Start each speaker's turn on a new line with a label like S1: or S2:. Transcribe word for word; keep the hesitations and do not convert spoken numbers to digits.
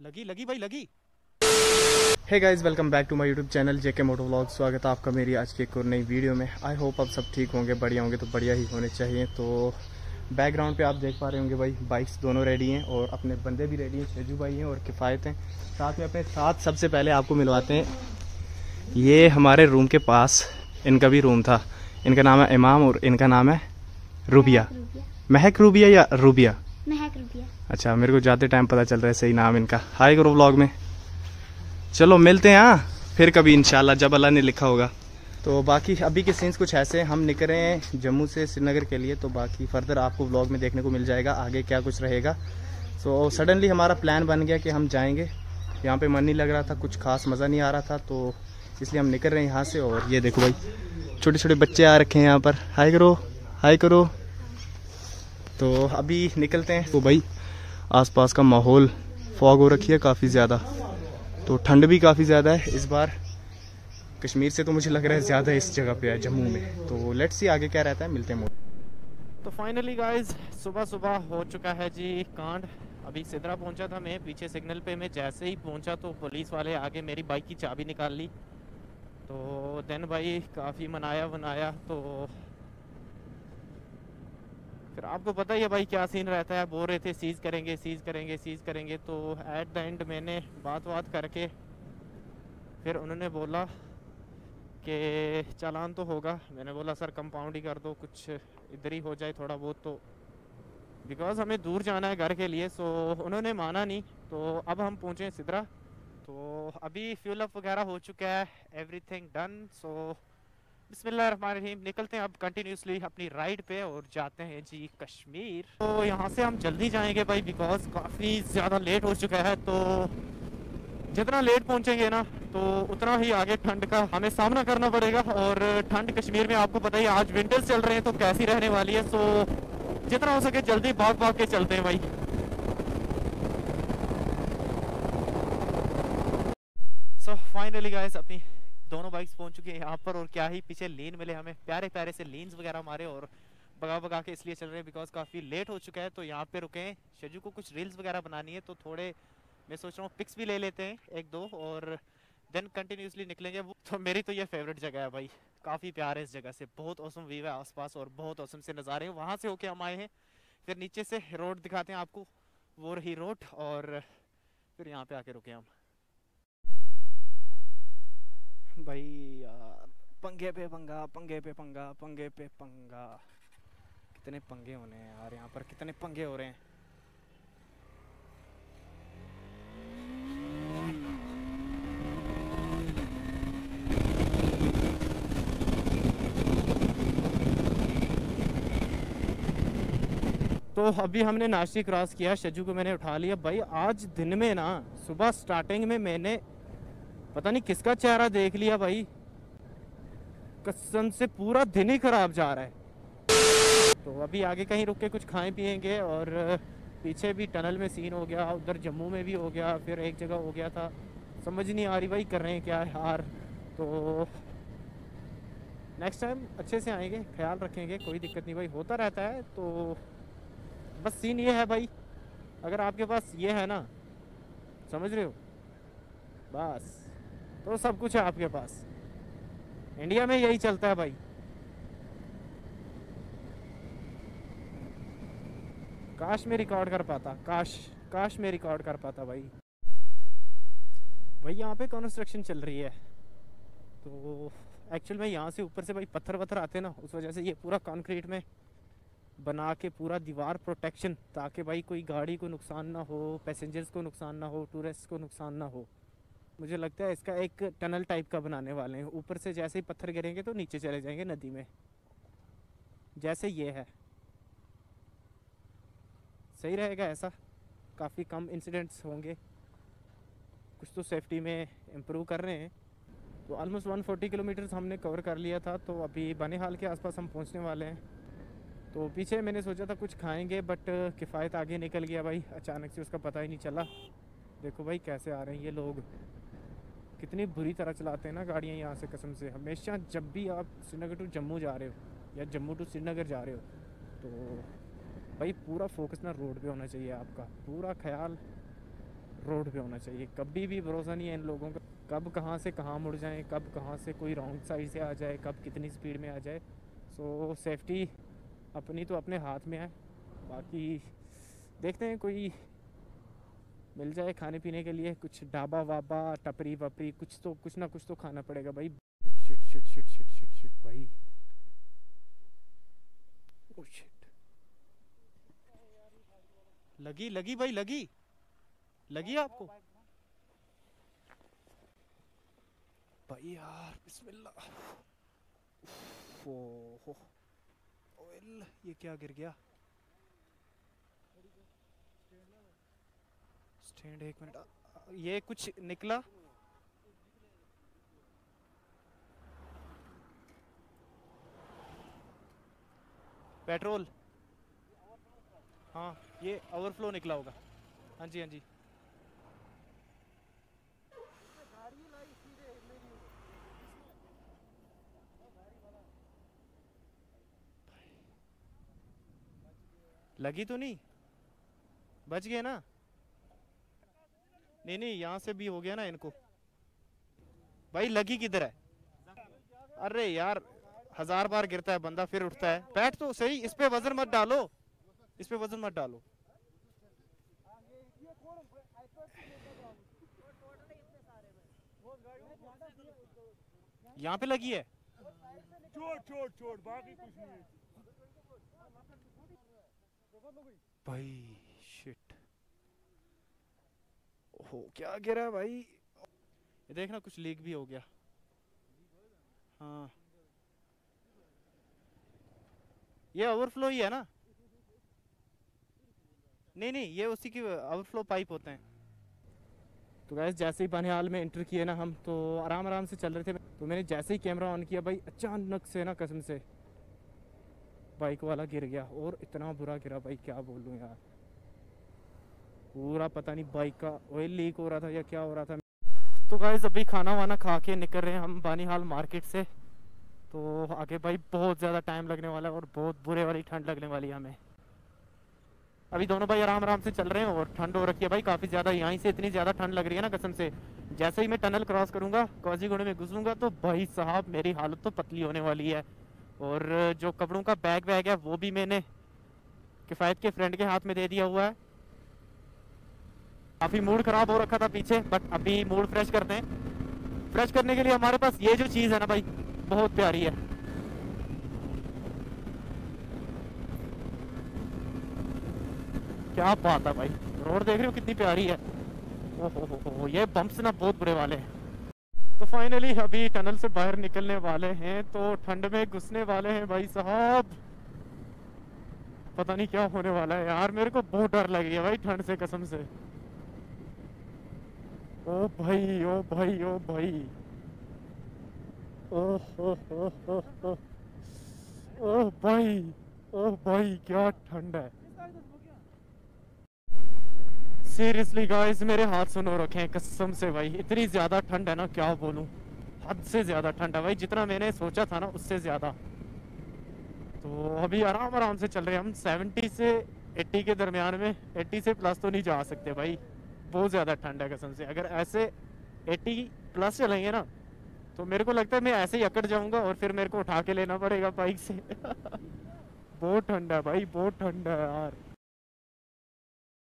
S1: लगी लगी भाई लगी।
S2: Hey guys, welcome back to my YouTube channel JK Moto vlog. स्वागत है आपका मेरी आज की एक और नई वीडियो में। आई होप आप सब ठीक होंगे, बढ़िया होंगे, तो बढ़िया ही होने चाहिए। तो बैकग्राउंड पे आप देख पा रहे होंगे भाई, बाइक्स दोनों रेडी हैं और अपने बंदे भी रेडी हैं। शेजू भाई हैं और किफ़ायत हैं साथ में। अपने साथ सबसे पहले आपको मिलवाते हैं, ये हमारे रूम के पास इनका भी रूम था। इनका नाम है इमाम और इनका नाम है रूबिया। महक रूबिया या रूबिया?
S3: महक रूबिया।
S2: अच्छा, मेरे को जाते टाइम पता चल रहा है सही नाम इनका। हाय करो व्लॉग में। चलो मिलते हैं हाँ फिर कभी इंशाल्लाह, जब अल्लाह ने लिखा होगा। तो बाकी अभी के सीन्स कुछ ऐसे हैं, हम निकल रहे हैं जम्मू से श्रीनगर के लिए। तो बाकी फर्दर आपको व्लॉग में देखने को मिल जाएगा आगे क्या कुछ रहेगा। सो सडनली हमारा प्लान बन गया कि हम जाएंगे। यहाँ पे मन नहीं लग रहा था, कुछ खास मज़ा नहीं आ रहा था, तो इसलिए हम निकल रहे हैं यहाँ से। और ये देखो भाई, छोटे छोटे बच्चे आ रखे हैं यहाँ पर। हाय करो, हाय करो। तो अभी निकलते हैं। तो भाई आसपास का माहौल, फॉग हो रखी है काफ़ी ज़्यादा, तो ठंड भी काफ़ी ज़्यादा है इस बार। कश्मीर से तो मुझे लग रहा है ज़्यादा इस जगह पे है, जम्मू में। तो लेट्स सी आगे क्या रहता है, मिलते हैं।
S1: तो फाइनली गाइज सुबह सुबह हो चुका है जी कांड। अभी सिदरा पहुंचा था मैं, पीछे सिग्नल पे मैं जैसे ही पहुंचा तो पुलिस वाले आगे मेरी बाइक की चाबी निकाल ली। तो देन भाई काफ़ी मनाया वनाया। तो फिर आपको पता ही है भाई क्या सीन रहता है। बोल रहे थे सीज़ करेंगे सीज़ करेंगे सीज़ करेंगे। तो एट द एंड मैंने बात बात करके फिर उन्होंने बोला कि चालान तो होगा। मैंने बोला सर कंपाउंड ही कर दो, कुछ इधर ही हो जाए थोड़ा बहुत, तो बिकॉज़ हमें दूर जाना है घर के लिए। सो उन्होंने माना नहीं। तो अब हम पहुँचे सिदरा। तो अभी फ्यूल अप वगैरह हो चुका है, एवरीथिंग डन। सो बिस्मिल्लाहिर्रहमानिर्रहीम, निकलते हैं अब कंटिन्यूसली अपनी राइड पे और जाते हैं जी कश्मीर। तो यहाँ से हम जल्दी जाएंगे भाई, बिकॉज काफ़ी ज़्यादा लेट हो चुका है। तो जितना लेट पहुँचेंगे ना तो उतना ही आगे ठंड का हमें सामना करना पड़ेगा। और ठंड कश्मीर में आपको पता ही, आज विंटर्स चल रहे हैं तो कैसी रहने वाली है। सो जितना हो सके जल्दी भाग भाग के चलते हैं भाई। सो फाइनली गाइस अपनी दोनों बाइक्स पहुंच चुकी हैं यहाँ पर। और क्या ही पीछे लेन मिले हमें, प्यारे प्यारे से लेन्स वगैरह मारे। और भगा भगा के इसलिए चल रहे हैं बिकॉज काफ़ी लेट हो चुका है। तो यहाँ पे रुके हैं, शेजू को कुछ रील्स वगैरह बनानी है, तो थोड़े मैं सोच रहा हूँ पिक्स भी ले लेते हैं एक दो, और देन कंटिन्यूसली निकलेंगे। वो तो मेरी तो ये फेवरेट जगह है भाई, काफ़ी प्यार है इस जगह से, बहुत औसम व्यू है आसपास और बहुत औसम से नज़ारे हैं। वहाँ से होके हम आए हैं, फिर नीचे से रोड दिखाते हैं आपको, वो रही रोड। और फिर यहाँ पे आके रुके हम भाई। यार पंगे पे पंगा, पंगे पे पंगा, पंगे पे पंगा, कितने पंगे होने हैं यार यहाँ पर, कितने पंगे हो रहे हैं। तो अभी हमने नाश्ती क्रॉस किया, शजू को मैंने उठा लिया भाई। आज दिन में ना सुबह स्टार्टिंग में मैंने पता नहीं किसका चेहरा देख लिया भाई, कसम से पूरा दिन ही खराब जा रहा है। तो अभी आगे कहीं रुक के कुछ खाएं पिएंगे। और पीछे भी टनल में सीन हो गया, उधर जम्मू में भी हो गया, फिर एक जगह हो गया था, समझ नहीं आ रही भाई कर रहे हैं क्या यार। तो नेक्स्ट टाइम अच्छे से आएंगे, ख्याल रखेंगे, कोई दिक्कत नहीं भाई, होता रहता है। तो बस सीन ये है भाई, अगर आपके पास ये है ना, समझ रहे हो, बस तो सब कुछ है आपके पास। इंडिया में यही चलता है भाई। काश में रिकॉर्ड कर पाता, काश काश में रिकॉर्ड कर पाता भाई। भाई यहाँ पे कंस्ट्रक्शन चल रही है, तो एक्चुअल में यहाँ से ऊपर से भाई पत्थर वत्थर आते हैं ना, उस वजह से ये पूरा कंक्रीट में बना के पूरा दीवार प्रोटेक्शन, ताकि भाई कोई गाड़ी को नुकसान ना हो, पैसेंजर्स को नुकसान ना हो, टूरिस्ट को नुकसान ना हो। मुझे लगता है इसका एक टनल टाइप का बनाने वाले हैं। ऊपर से जैसे ही पत्थर गिरेंगे तो नीचे चले जाएंगे नदी में, जैसे ये है। सही रहेगा ऐसा, काफ़ी कम इंसिडेंट्स होंगे, कुछ तो सेफ्टी में इम्प्रूव कर रहे हैं। तो ऑलमोस्ट एक सौ चालीस किलोमीटर्स हमने कवर कर लिया था, तो अभी बनिहाल के आसपास हम पहुंचने वाले हैं। तो पीछे मैंने सोचा था कुछ खाएंगे, बट किफ़ायत आगे निकल गया भाई, अचानक से उसका पता ही नहीं चला। देखो भाई कैसे आ रहे हैं ये लोग, कितनी बुरी तरह चलाते हैं ना गाड़ियाँ यहाँ से, कसम से। हमेशा जब भी आप श्रीनगर टू जम्मू जा रहे हो या जम्मू टू श्रीनगर जा रहे हो, तो भाई पूरा फोकस ना रोड पे होना चाहिए आपका, पूरा ख्याल रोड पे होना चाहिए। कभी भी भरोसा नहीं है इन लोगों का, कब कहाँ से कहाँ मुड़ जाएं, कब कहाँ से कोई रॉन्ग साइड से आ जाए, कब कितनी स्पीड में आ जाए। सो सेफ्टी अपनी तो अपने हाथ में है। बाकी देखते हैं कोई मिल जाए खाने पीने के लिए, कुछ ढाबा वाबा टपरी वपरी, कुछ तो कुछ ना कुछ तो खाना पड़ेगा भाई। Shit shit shit shit shit shit भाई, ओ शिट, लगी लगी भाई, लगी लगी आपको भाई यार, बिस्मिल्लाह। ओ हो ऑयल, ये क्या गिर गया? स्टैंड, एक मिनट, ये कुछ निकला। पेट्रोल, हाँ ये ओवरफ्लो निकला होगा। हाँ जी हाँ जी, लगी तो नहीं? बच गए ना? नहीं नहीं, यहाँ से भी हो गया ना इनको। भाई लगी किधर है? अरे यार, हजार बार गिरता है बंदा फिर उठता है। बैठ तो सही, इस पे वजन मत डालो, इस पे वजन मत डालो। यहाँ पे लगी है।
S3: छोड़ छोड़ छोड़, बाकी कुछ नहीं है
S1: भाई। शिट, ओहो क्या गिरा है भाई। ये देखना कुछ लीक भी हो गया। हाँ ये ओवरफ्लो ही है ना? नहीं नहीं, ये उसी की ओवरफ्लो पाइप होते हैं। तो गैस जैसे ही बनिहाल में एंटर किए ना हम, तो आराम आराम से चल रहे थे। तो मैंने जैसे ही कैमरा ऑन किया भाई, अचानक से ना कसम से बाइक वाला गिर गया, और इतना बुरा गिरा भाई क्या बोलूँ यार। पूरा पता नहीं बाइक का ऑयल लीक हो रहा था या क्या हो रहा था। तो गाइस अभी खाना वाना खा के निकल रहे हैं हम बनिहाल मार्केट से। तो आगे भाई बहुत ज़्यादा टाइम लगने वाला है, और बहुत बुरे वाली ठंड लगने वाली है हमें। अभी दोनों भाई आराम आराम से चल रहे हैं, और ठंड हो रखी है भाई काफ़ी ज़्यादा। यहीं से इतनी ज़्यादा ठंड लग रही है ना कसम से। जैसे ही मैं टनल क्रॉस करूँगा, कोजीगुड़ा में घुसूँगा, तो भाई साहब मेरी हालत तो पतली होने वाली है। और जो कपड़ों का बैग वैग है वो भी मैंने किफ़ायत के फ्रेंड के हाथ में दे दिया हुआ है। काफ़ी मूड ख़राब हो रखा था पीछे, बट अभी मूड फ्रेश करते हैं। फ्रेश करने के लिए हमारे पास ये जो चीज़ है ना भाई, बहुत प्यारी है। क्या बात है भाई, रोड देख रहे हो कितनी प्यारी है। ओहो हो हो, ये बम्प्स ना बहुत बुरे वाले हैं। तो फाइनली अभी टनल से बाहर निकलने वाले हैं, तो ठंड में घुसने वाले हैं भाई साहब। पता नहीं क्या होने वाला है यार, मेरे को बहुत डर लगी है भाई ठंड से कसम से। ओ भाई ओ भाई ओ भाई, ओह हो हो हो हो, ओह भाई ओह भाई क्या ठंड है। सीरियसली गाइस मेरे हाथ सुन हो रखे हैं कसम से भाई, इतनी ज़्यादा ठंड है ना क्या बोलूं। हद से ज़्यादा ठंड है भाई, जितना मैंने सोचा था ना उससे ज़्यादा। तो अभी आराम आराम से चल रहे हैं हम। सेवेंटी से एट्टी के दरमियान में, एट्टी से प्लस तो नहीं जा सकते भाई, बहुत ज़्यादा ठंड है कसम से। अगर ऐसे एट्टी प्लस चलेंगे ना, तो मेरे को लगता है मैं ऐसे ही अकड़ जाऊंगा, और फिर मेरे को उठा के लेना पड़ेगा बाइक से। बहुत ठंड है भाई, बहुत ठंड है यार।